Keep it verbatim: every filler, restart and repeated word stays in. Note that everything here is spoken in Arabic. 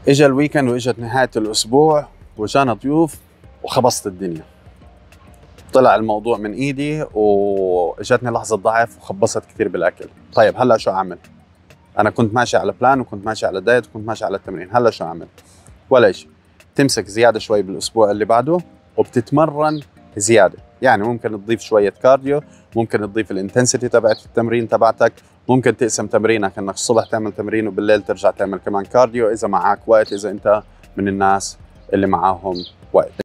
اجى الويكند واجت نهايه الاسبوع وجانا ضيوف وخبصت الدنيا. طلع الموضوع من ايدي واجتني لحظه ضعف وخبصت كثير بالاكل. طيب هلا شو اعمل؟ انا كنت ماشي على بلان وكنت ماشي على دايت وكنت ماشي على التمرين، هلا شو اعمل؟ ولا شيء، تمسك زياده شوي بالاسبوع اللي بعده وبتتمرن زياده، يعني ممكن تضيف شويه كارديو، ممكن تضيف الانتنسيتي تبعت التمرين تبعتك، ممكن تقسم تمرينك انك الصبح تعمل تمرين وبالليل ترجع تعمل كمان كارديو اذا معك وقت، اذا انت من الناس اللي معاهم وقت.